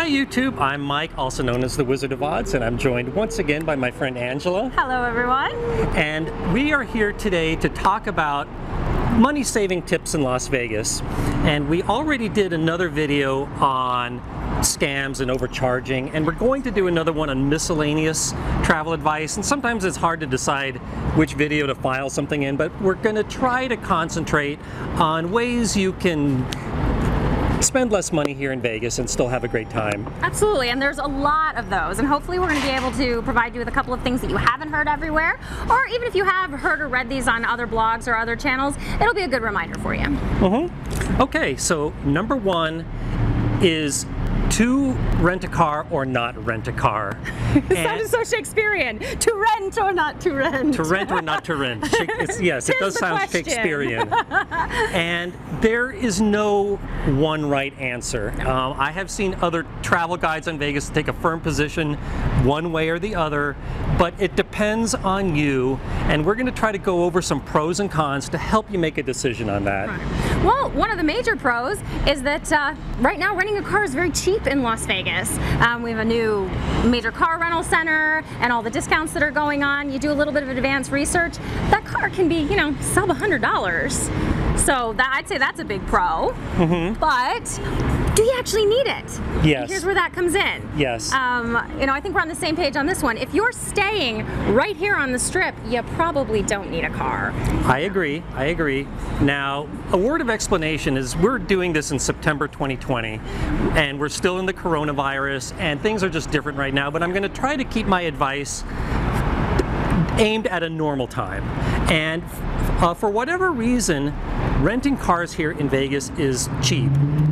Hi YouTube, I'm Mike, also known as the Wizard of Odds, and I'm joined once again by my friend Angela. Hello everyone. And we are here today to talk about money-saving tips in Las Vegas. And we already did another video on scams and overcharging, and we're going to do another one on miscellaneous travel advice. And sometimes it's hard to decide which video to file something in, but we're going to try to concentrate on ways you can spend less money here in Vegas and still have a great time. Absolutely, and there's a lot of those, and hopefully we're going to be able to provide you with a couple of things that you haven't heard everywhere, or even if you have heard or read these on other blogs or other channels, it'll be a good reminder for you. Okay, so number one is to rent a car or not rent a car. It sounded so Shakespearean. To rent or not to rent. To rent or not to rent. Yes, it does sound Shakespearean. And there is no one right answer. I have seen other travel guides on Vegas take a firm position one way or the other, but it depends on you, and we're going to try to go over some pros and cons to help you make a decision on that. Right. Well, one of the major pros is that right now renting a car is very cheap in Las Vegas. We have a new major car rental center and all the discounts that are going on. You do a little bit of advanced research, that car can be, you know, sub $100. So I'd say that's a big pro. But do you actually need it? Yes. And here's where that comes in. Yes. You know, I think we're on the same page on this one. If you're staying right here on the Strip, you probably don't need a car. I agree. I agree. Now, a word of explanation is we're doing this in September 2020, and we're still in the coronavirus, and things are just different right now, but I'm going to try to keep my advice aimed at a normal time. And for whatever reason, renting cars here in Vegas is cheap.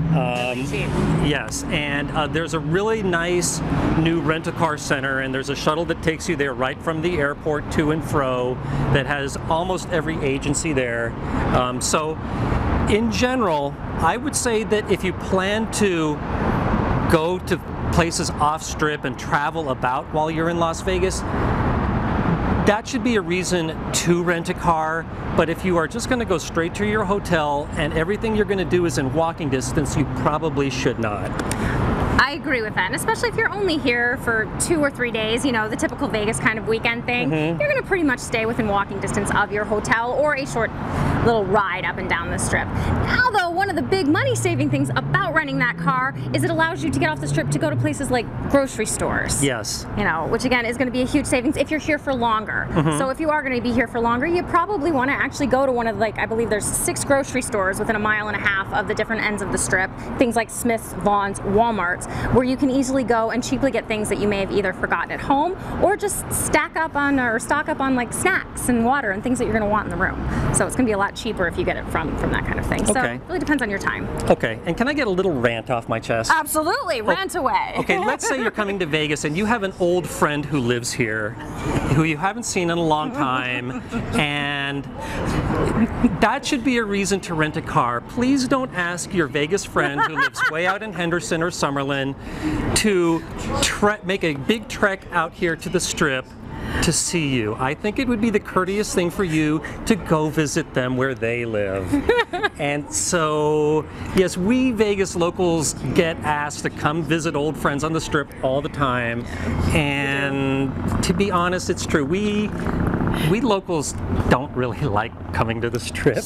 Yes, and there's a really nice new rent-a-car center, and there's a shuttle that takes you there right from the airport to and fro that has almost every agency there. So in general, I would say that if you plan to go to places off-strip and travel about while you're in Las Vegas, that should be a reason to rent a car. But if you are just going to go straight to your hotel and everything you're going to do is in walking distance, you probably should not. I agree with that, and especially if you're only here for 2 or 3 days, you know, the typical Vegas kind of weekend thing, you're going to pretty much stay within walking distance of your hotel or a short little ride up and down the Strip. Now though, one of the big money-saving things about renting that car is it allows you to get off the Strip to go to places like grocery stores. Yes. You know, which again is going to be a huge savings if you're here for longer. So if you are going to be here for longer, you probably want to actually go to one of, like, I believe there's 6 grocery stores within 1.5 miles of the different ends of the Strip, things like Smith's, Vaughn's, Walmart's, where you can easily go and cheaply get things that you may have either forgotten at home or just stock up on like snacks and water and things that you're going to want in the room. So it's going to be a lot cheaper if you get it from that kind of thing. So it really depends on your time. Okay, and can I get a little rant off my chest? Absolutely, rant away. Okay, let's say you're coming to Vegas and you have an old friend who lives here, who you haven't seen in a long time, and that should be a reason to rent a car. Please don't ask your Vegas friend who lives way out in Henderson or Summerlin to make a big trek out here to the Strip to see you. I think it would be the courteous thing for you to go visit them where they live. And so, yes, we Vegas locals get asked to come visit old friends on the Strip all the time, and to be honest, it's true. We locals don't really like coming to the Strip.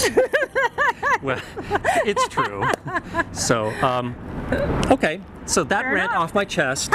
Well, it's true. So, okay, so that rant off my chest.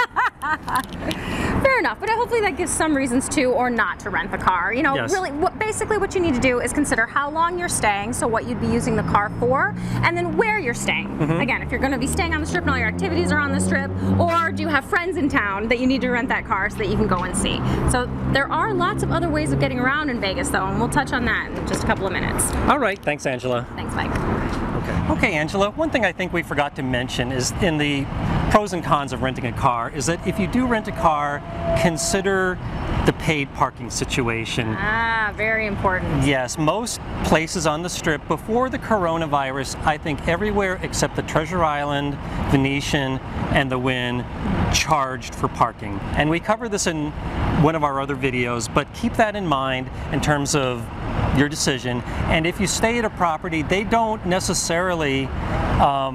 Fair enough, but hopefully that gives some reasons to or not to rent the car. You know, really, basically what you need to do is consider how long you're staying, so what you'd be using the car for, and then where you're staying. Again, if you're going to be staying on the Strip and all your activities are on the Strip, or do you have friends in town that you need to rent that car so that you can go and see. So there are lots of other ways of getting around in Vegas, though, and we'll touch on that in just a couple of minutes. All right, thanks, Angela. Thanks, Mike. Okay, Angela, one thing I think we forgot to mention is in the pros and cons of renting a car is that if you do rent a car, consider the paid parking situation. Ah, very important. Yes, most places on the Strip before the coronavirus, I think everywhere except the Treasure Island, Venetian, and the Wynn charged for parking. And we cover this in one of our other videos, but keep that in mind in terms of your decision. And if you stay at a property, they don't necessarily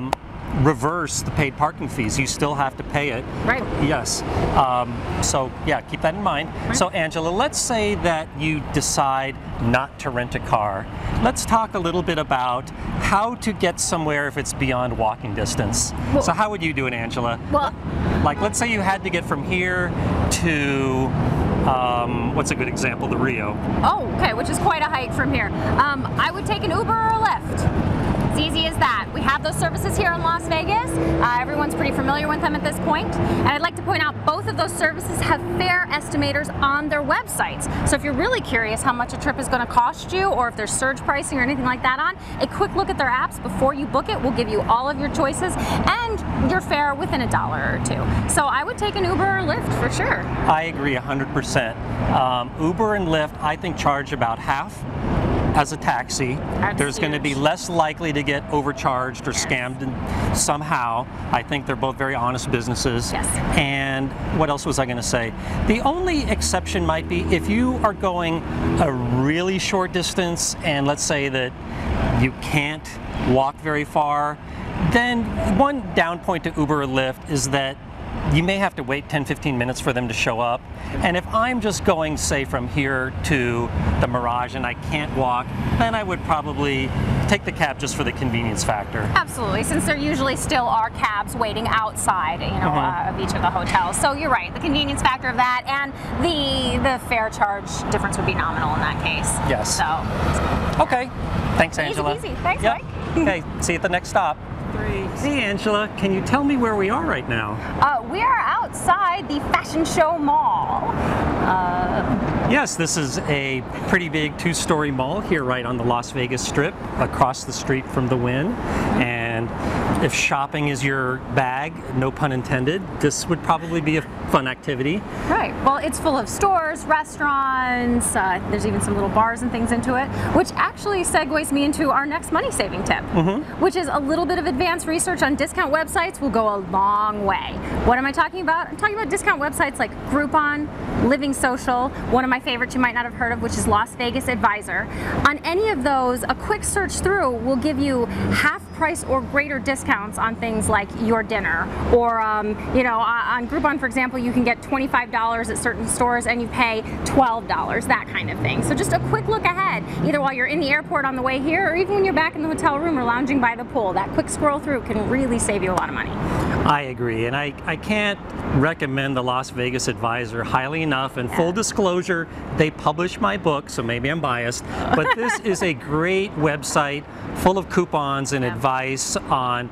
reverse the paid parking fees. You still have to pay it. Right. Yes. So yeah, keep that in mind. Right. So Angela, let's say that you decide not to rent a car. Let's talk a little bit about how to get somewhere if it's beyond walking distance. Well, so how would you do it, Angela? Well, like let's say you had to get from here to what's a good example? The Rio. oh, okay, which is quite a hike from here. I would take an Uber or a Lyft. It's easy as that. We have those services here in Las Vegas. Everyone's pretty familiar with them at this point. And I'd like to point out both of those services have fare estimators on their websites. So if you're really curious how much a trip is going to cost you, or if there's surge pricing or anything like that on, a quick look at their apps before you book it will give you all of your choices and your fare within $1 or $2. So I would take an Uber or Lyft for sure. I agree 100%. Uber and Lyft, I think, charge about half as a taxi. That's There's going to be huge. less likely to get overcharged or scammed somehow. I think they're both very honest businesses. Yes. And what else was I going to say? The only exception might be if you are going a really short distance, and let's say that you can't walk very far, then one down point to Uber or Lyft is that you may have to wait 10-15 minutes for them to show up. And if I'm just going, say, from here to the Mirage and I can't walk, then I would probably take the cab just for the convenience factor. Absolutely, since there usually still are cabs waiting outside, of each of the hotels. So you're right, the convenience factor of that and the fare charge difference would be nominal in that case. Yes. So, Okay. Thanks, Angela. Easy peasy. Thanks, Yep. Mike. Okay, see you at the next stop. Hey, Angela, can you tell me where we are right now? We are outside the Fashion Show Mall. Yes, this is a pretty big two-story mall here right on the Las Vegas Strip, across the street from the Wynn. And if shopping is your bag, no pun intended, this would probably be a fun activity. Right. Well, it's full of stores, restaurants, there's even some little bars and things into it, which actually segues me into our next money-saving tip, which is a little bit of advanced research on discount websites will go a long way. What am I talking about? I'm talking about discount websites like Groupon, Living Social, one of my favorites you might not have heard of, which is Las Vegas Advisor. On any of those, a quick search through will give you half price or greater discounts on things like your dinner, or on Groupon, for example, you can get $25 at certain stores and you pay $12, that kind of thing. So just a quick look ahead, either while you're in the airport on the way here, or even when you're back in the hotel room or lounging by the pool. That quick scroll through can really save you a lot of money. I agree, and I can't recommend the Las Vegas Advisor highly enough. And full disclosure, they publish my book, so maybe I'm biased, but this is a great website full of coupons and advice on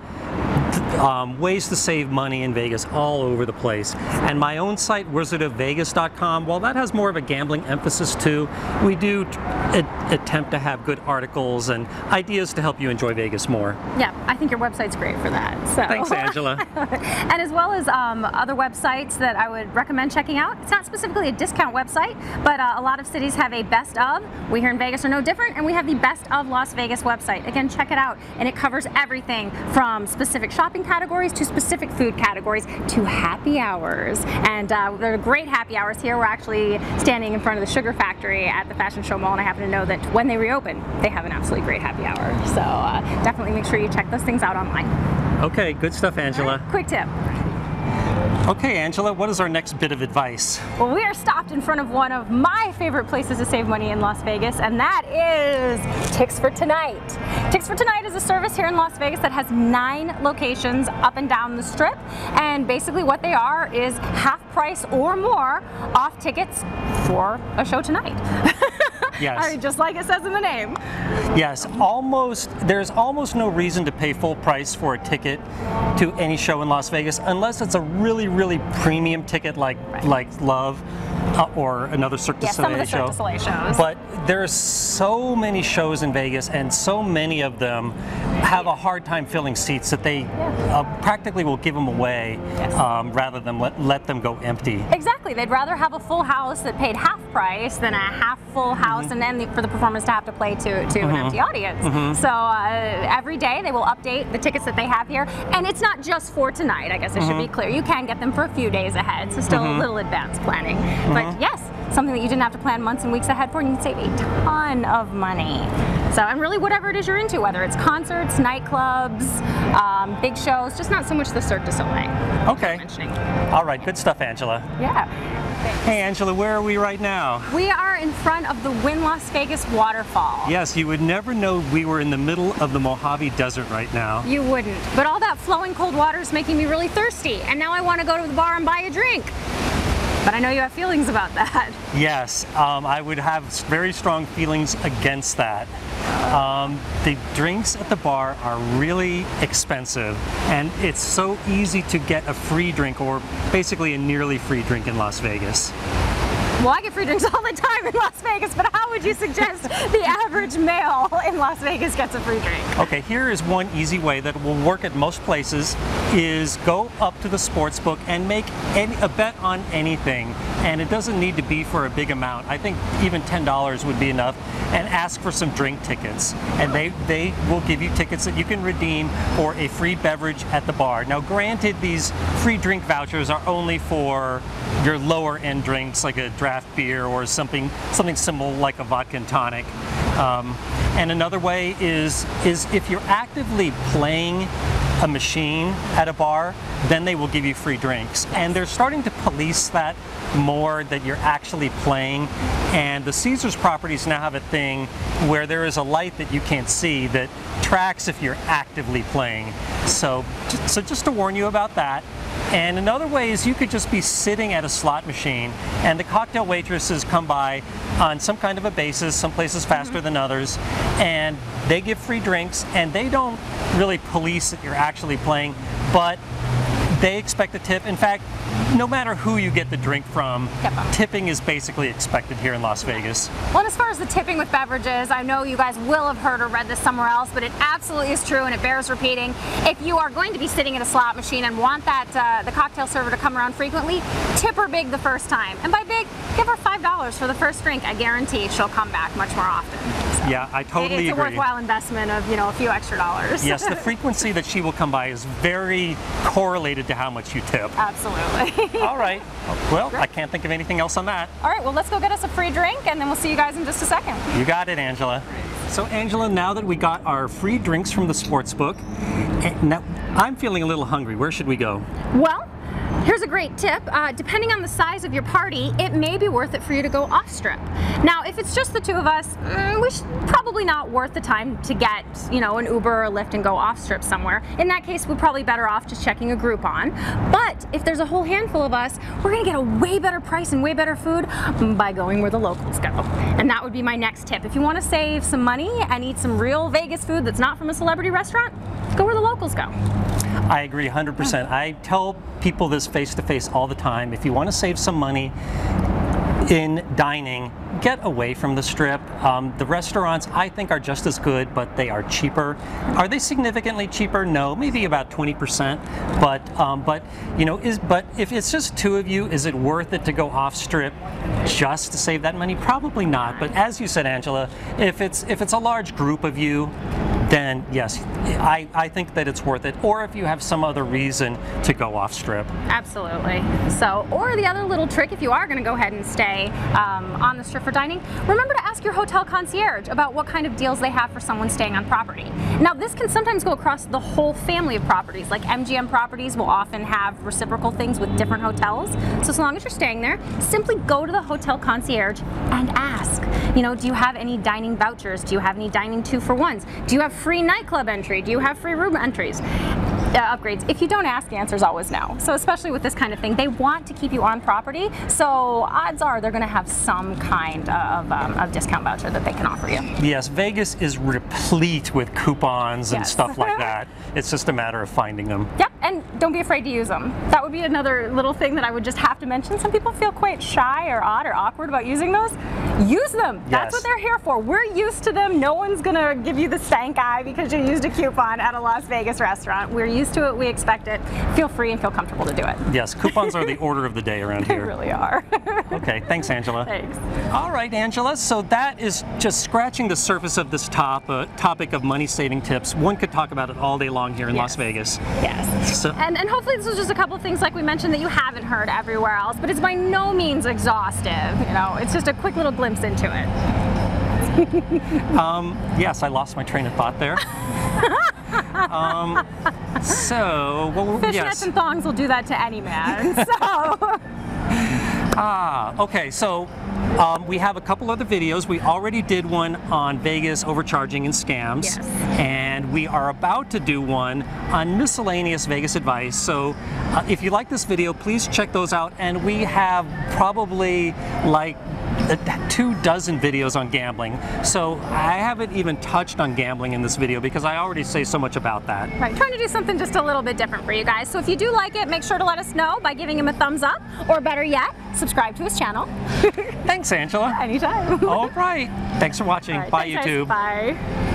ways to save money in Vegas all over the place. And my own site, wizardofvegas.com, while that has more of a gambling emphasis too, we do attempt to have good articles and ideas to help you enjoy Vegas more. Yeah, I think your website's great for that. So. Thanks, Angela. And as well as other websites that I would recommend checking out. It's not specifically a discount website, but a lot of cities have a best of. We here in Vegas are no different, and we have the Best of Las Vegas website. Again, check it out, and it covers everything from specific shopping categories to specific food categories to happy hours. And there are great happy hours here. We're actually standing in front of the Sugar Factory at the Fashion Show Mall, and I happen to know that when they reopen, they have an absolutely great happy hour. So definitely make sure you check those things out online. Okay, good stuff, Angela. Right, quick tip. Okay, Angela, what is our next bit of advice? Well, we are stopped in front of one of my favorite places to save money in Las Vegas, and that is Tix for Tonight. Tix for Tonight is a service here in Las Vegas that has 9 locations up and down the Strip, and basically what they are is half price or more off tickets for a show tonight. Yes. Just like it says in the name. Yes, there's almost no reason to pay full price for a ticket to any show in Las Vegas unless it's a really, really premium ticket like Love or another Cirque du Soleil show. Some of the Cirque du Soleil shows. But there's so many shows in Vegas, and so many of them have a hard time filling seats that they practically will give them away rather than let them go empty. Exactly. They'd rather have a full house that paid half price than a half full house and then for the performers to have to play to an empty audience. So every day they will update the tickets that they have here, and it's not just for tonight. I guess it should be clear. You can get them for a few days ahead, so still a little advanced planning. But yes, something that you didn't have to plan months and weeks ahead for, and you can save a ton of money. So, and really whatever it is you're into, whether it's concerts, nightclubs, big shows, just not so much the Cirque du Soleil. Okay. All right, good stuff, Angela. Yeah. Hey, Angela, where are we right now? We are in front of the Wynn Las Vegas waterfall. Yes, you would never know we were in the middle of the Mojave Desert right now. You wouldn't. But all that flowing cold water is making me really thirsty, and now I want to go to the bar and buy a drink. But I know you have feelings about that. Yes, I would have very strong feelings against that. The drinks at the bar are really expensive, and it's so easy to get a free drink, or basically a nearly free drink in Las Vegas. Well, I get free drinks all the time in Las Vegas, but how would you suggest the average male in Las Vegas gets a free drink? Okay, here is one easy way that will work at most places, is go up to the sports book and make a bet on anything. And it doesn't need to be for a big amount. I think even $10 would be enough, and ask for some drink tickets. And they will give you tickets that you can redeem for a free beverage at the bar. Now granted, these free drink vouchers are only for your lower end drinks, like a draft beer or something similar like a vodka and tonic. And another way is if you're actively playing a machine at a bar, then they will give you free drinks. And they're starting to police that more, that you're actually playing. And the Caesars properties now have a thing where there is a light that you can't see that tracks if you're actively playing. So just to warn you about that. And another way is you could just be sitting at a slot machine, and the cocktail waitresses come by on some kind of a basis, some places faster than others, and they give free drinks, and they don't really police that you're actually playing, but they expect a tip. In fact, no matter who you get the drink from, tipping is basically expected here in Las Vegas. Well, and as far as the tipping with beverages, I know you guys will have heard or read this somewhere else, but it absolutely is true and it bears repeating. If you are going to be sitting at a slot machine and want that the cocktail server to come around frequently, tip her big the first time. And by big, give her $5 for the first drink. I guarantee she'll come back much more often. So yeah, I totally agree. It's a worthwhile investment of, a few extra dollars. Yes, the frequency that she will come by is very correlated to how much you tip. Absolutely. All right. Well, I can't think of anything else on that. All right, well, let's go get us a free drink, and then we'll see you guys in just a second. You got it, Angela. So, Angela, now that we got our free drinks from the sports book, now I'm feeling a little hungry. Where should we go? Well, here's a great tip. Depending on the size of your party, it may be worth it for you to go off-strip. Now, if it's just the two of us, probably not worth the time to get, an Uber or a Lyft and go off-strip somewhere. In that case, we're probably better off just checking a Groupon. But if there's a whole handful of us, we're gonna get a way better price and way better food by going where the locals go. And that would be my next tip. If you want to save some money and eat some real Vegas food that's not from a celebrity restaurant, go where the locals go. I agree 100%. I tell people this face to face all the time. If you want to save some money in dining, get away from the Strip. The restaurants, I think, are just as good, but they are cheaper. Are they significantly cheaper? No, maybe about 20%. But if it's just two of you, is it worth it to go off Strip just to save that money? Probably not. But as you said, Angela, if it's a large group of you, then yes, I think that it's worth it. Or if you have some other reason to go off Strip. Absolutely. So, or the other little trick, if you are going to go ahead and stay on the Strip for dining, remember to ask your hotel concierge about what kind of deals they have for someone staying on property. Now, this can sometimes go across the whole family of properties. Like MGM properties will often have reciprocal things with different hotels. So as long as you're staying there, simply go to the hotel concierge and ask. Do you have any dining vouchers? Do you have any dining 2-for-1s? Do you have free nightclub entry? Do you have free room entries? Upgrades. If you don't ask, the answer is always no. So especially with this kind of thing, they want to keep you on property, so odds are they're going to have some kind of discount voucher that they can offer you. Yes, Vegas is replete with coupons and stuff like that. It's just a matter of finding them. Yep, and don't be afraid to use them. That would be another little thing that I would just have to mention. Some people feel quite shy or odd or awkward about using those. Use them. That's what they're here for. We're used to them. No one's going to give you the stank eye because you used a coupon at a Las Vegas restaurant. We're used to it. We expect it. Feel free and feel comfortable to do it. Yes, coupons are the order of the day around here. They really are. Okay, thanks, Angela. Thanks. All right, Angela, so that is just scratching the surface of this topic of money-saving tips. One could talk about it all day long here in Las Vegas. Yes. So, and hopefully this was just a couple of things like we mentioned that you haven't heard everywhere else, but it's by no means exhaustive. It's just a quick little glimpse into it. Yes, I lost my train of thought there. So, well, Fishnets yes. and thongs will do that to any man. So. Okay, so we have a couple other videos. We already did one on Vegas overcharging and scams. Yes. And we are about to do one on miscellaneous Vegas advice. So if you like this video, please check those out. And we have probably like 24 videos on gambling. So I haven't even touched on gambling in this video because I already say so much about that. Right, trying to do something just a little bit different for you guys. So if you do like it, make sure to let us know by giving him a thumbs up, or better yet, subscribe to his channel. Thanks, Angela. Anytime. All right. Thanks for watching. All right, Bye, thanks, guys. YouTube. Bye.